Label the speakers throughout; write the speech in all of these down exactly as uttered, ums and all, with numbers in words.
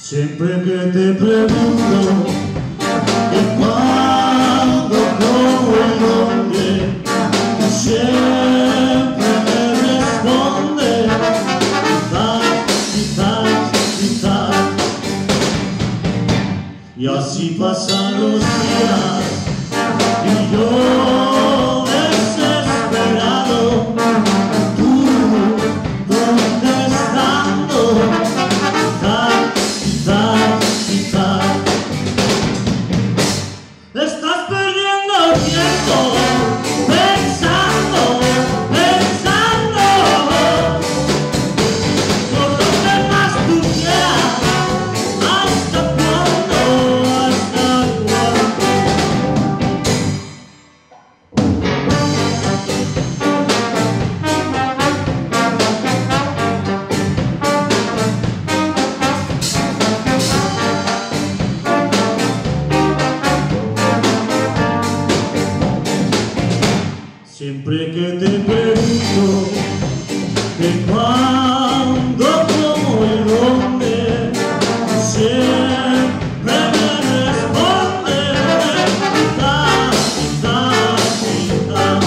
Speaker 1: Siempre que te pregunto que cuándo, cómo y dónde, tú siempre me respondes quizás, quizás, quizás. Y así pasan los días y yo desesperado, tú contestando quizás, quizás, quizás. Estás perdiendo el tiempo pensando, pensando por lo que más tú quieras. ¿Hasta cuándo? ¿Hasta cuándo? Siempre que te pregunto que cuándo, cómo y dónde, siempre me respondes quizás, quizás, quizás.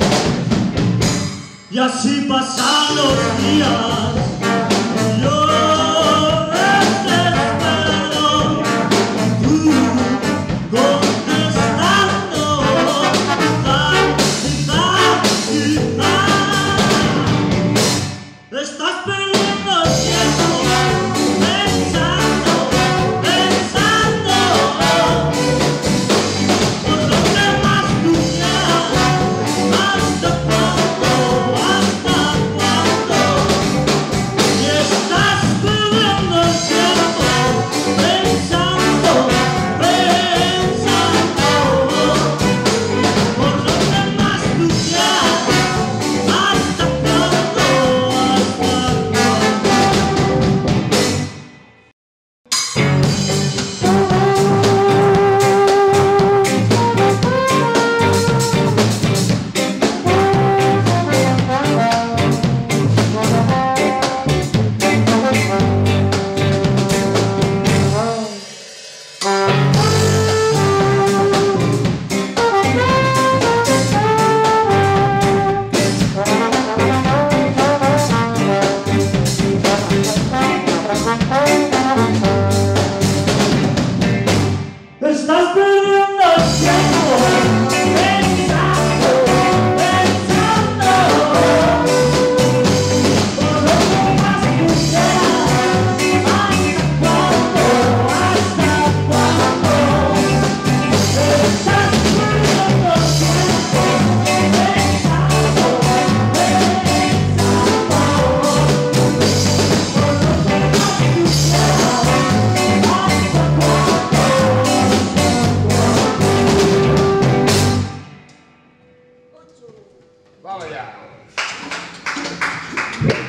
Speaker 1: Y así pasan los días y yo desesperado, tú contestando quizás, quizás. Estás perdiendo el tiempo pensando, pensando por lo que más tú quieras. ¿Hasta cuándo? ¿Hasta cuándo? Y estás perdiendo el tiempo pensando, pensando por lo que más tú quieras. ¿Hasta cuándo? ¿Hasta Estás perdiendo el tiempo pensando, pensando por lo que más tú quieras. ¿Hasta cuándo? ¿Hasta cuándo? Estás perdiendo el tiempo pensando, pensando por lo que más tú quieras. ¿Hasta cuándo?
Speaker 2: Vamos ya.